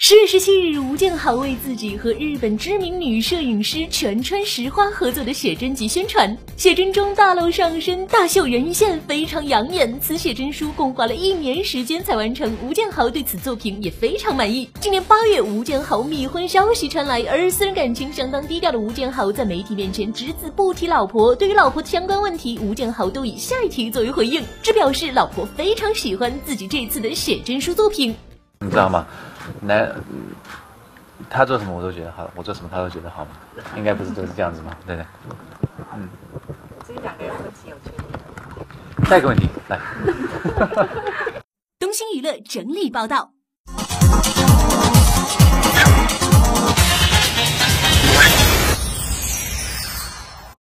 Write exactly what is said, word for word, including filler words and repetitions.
十月十七日，吴建豪为自己和日本知名女摄影师全川石花合作的写真集宣传。写真中大露上身，大秀人鱼线，非常养眼。此写真书共花了一年时间才完成，吴建豪对此作品也非常满意。今年八月，吴建豪密婚消息传来，而私人感情相当低调的吴建豪在媒体面前只字不提老婆。对于老婆的相关问题，吴建豪都以下一题作为回应，只表示老婆非常喜欢自己这次的写真书作品。 你知道吗？男，他做什么我都觉得好，我做什么他都觉得好吗？应该不是都是这样子吗？对不对？嗯。 这两个人问题有缺点。 下一个问题来。 东星娱乐整理报道。